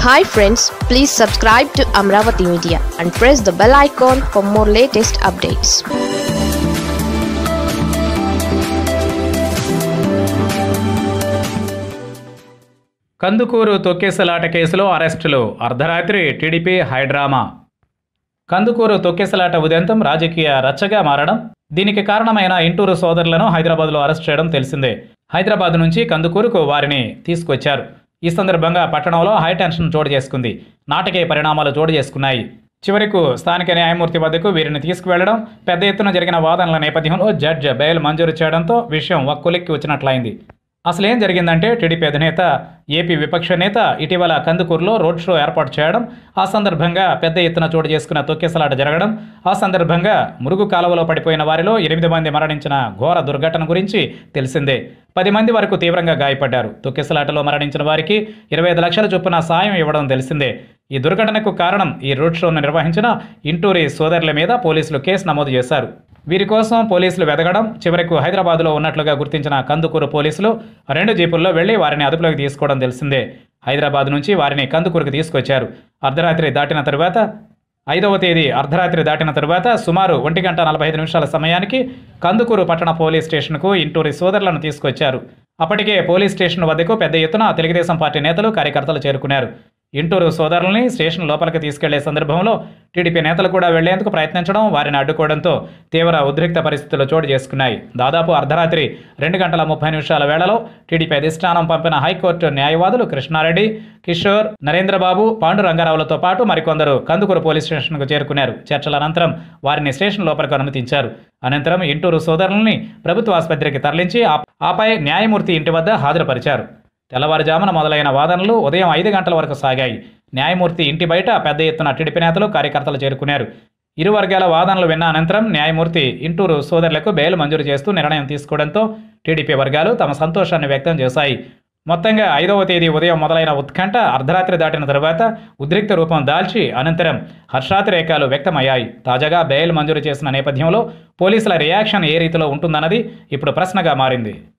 Hi friends, please subscribe to Amaravathi Media and press the bell icon for more latest updates. Kandukur తొక్కేసలాట కేసులో అరెస్టులు అర్ధరాత్రి TDP high drama. Kandukur తొక్కేసలాట ఉదంతం రాజకీయ రచ్చగా మారడం, దీనికి కారణమైన ఇంటూరు సోదరులను హైదరాబాద్లో అరెస్ట్ చేయడం తెలిసిందే. హైదరాబాద్ నుంచి కందుకూరుకు వారిని తీసుకొచ్చారు. ఈ సందర్భంగా పట్టణంలో హైటెన్షన్ చోటు చేసుకుంది. నాటకీయ పరిణామాలు చోటు చేసుకున్నాయి. చివరకు స్థానిక న్యాయమూర్తి వద్దకు వీరిని తీసుకువెళ్లడం, పెద్ద ఎత్తున జరిగిన వాదనల నేపథ్యంలో జడ్జి బెయిల్ మంజూరు చేయడంతో విషయం ఒక్కొలిక్కి వచ్చినట్లయింది. అసలేం జరిగిందంటే, టీడీపీ అధినేత, ఏపీ విపక్ష నేత ఇటీవల కందుకూరులో రోడ్ షో ఏర్పాటు చేయడం, ఆ సందర్భంగా పెద్ద ఎత్తున చోటు చేసుకున్న తొక్కేసలాట జరగడం, ఆ సందర్భంగా మురుగు కాలువలో పడిపోయిన వారిలో 8 మంది మరణించిన ఘోర దుర్ఘటన గురించి తెలిసిందే. 10 మంది వరకు తీవ్రంగా గాయపడ్డారు. తొక్కేసలాటలో మరణించిన వారికి 25 లక్షల చొప్పున సాయం ఇవ్వడం తెలిసిందే. ఈ దుర్ఘటనకు కారణం ఈ రోడ్ షోను నిర్వహించిన ఇంటూరి సోదరుల మీద పోలీసులు కేసు నమోదు చేశారు. వీరి కోసం పోలీసులు వెతకడం, చివరకు హైదరాబాద్లో ఉన్నట్లుగా గుర్తించిన కందుకూరు పోలీసులు 2 జీపుల్లో వెళ్లి వారిని అదుపులోకి తీసుకోవడం తెలిసిందే. హైదరాబాద్ నుంచి వారిని కందుకూరుకు తీసుకొచ్చారు. అర్ధరాత్రి దాటిన తరువాత 5వ తేదీ అర్ధరాత్రి దాటిన తరువాత సుమారు 1:45 సమయానికి కందుకూరు పట్టణ పోలీస్ స్టేషన్కు ఇంటూరి సోదరులను తీసుకొచ్చారు. అప్పటికే పోలీస్ స్టేషన్ వద్దకు పెద్ద ఎత్తున తెలుగుదేశం పార్టీ నేతలు, కార్యకర్తలు చేరుకున్నారు. ఇంటూరు సోదరుల్ని స్టేషన్ లోపలికి తీసుకెళ్లే సందర్భంలో టీడీపీ నేతలు కూడా వెళ్లేందుకు ప్రయత్నించడం, వారిని అడ్డుకోవడంతో తీవ్ర ఉద్రిక్త పరిస్థితులు చోటు చేసుకున్నాయి. దాదాపు అర్ధరాత్రి 2:30 వేళలో టీడీపీ అధిష్టానం పంపిన హైకోర్టు న్యాయవాదులు కృష్ణారెడ్డి, కిషోర్, నరేంద్రబాబు, పాండురంగారావులతో పాటు మరికొందరు కందుకూరు పోలీస్ స్టేషన్కు చేరుకున్నారు. చర్చల అనంతరం వారిని స్టేషన్ లోపలికి అనుమతించారు. అనంతరం ఇంటూరు సోదరుల్ని ప్రభుత్వ ఆసుపత్రికి తరలించి ఆపై న్యాయమూర్తి ఇంటి వద్ద హాజరుపరిచారు. తెల్లవారుజామున మొదలైన వాదనలు ఉదయం 5 గంటల వరకు సాగాయి. న్యాయమూర్తి ఇంటి బయట పెద్ద ఎత్తున టీడీపీ నేతలు, కార్యకర్తలు చేరుకున్నారు. ఇరు వర్గాల వాదనలు విన్న అనంతరం న్యాయమూర్తి ఇంటూరు సోదరులకు బెయిల్ మంజూరు చేస్తూ నిర్ణయం తీసుకోవడంతో టీడీపీ వర్గాలు తమ సంతోషాన్ని వ్యక్తం చేశాయి. మొత్తంగా 5వ తేదీ ఉదయం మొదలైన ఉత్కంఠ అర్ధరాత్రి దాటిన తరువాత ఉద్రిక్త రూపం దాల్చి అనంతరం హర్షాతిరేకాలు వ్యక్తమయ్యాయి. తాజాగా బెయిల్ మంజూరు చేసిన నేపథ్యంలో పోలీసుల రియాక్షన్ ఏ రీతిలో ఉంటుందన్నది ఇప్పుడు ప్రశ్నగా మారింది.